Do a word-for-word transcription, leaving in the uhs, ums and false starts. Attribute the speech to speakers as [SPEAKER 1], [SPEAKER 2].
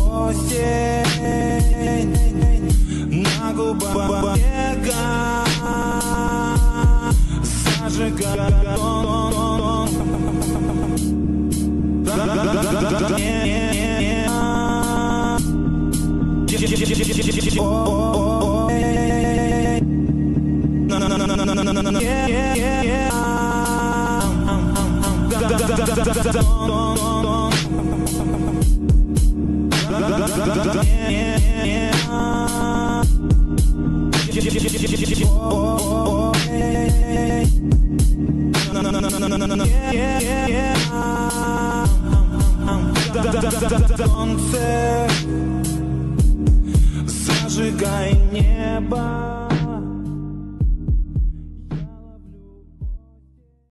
[SPEAKER 1] осень на губах снега зажигает он. Солнце, зажигай небо.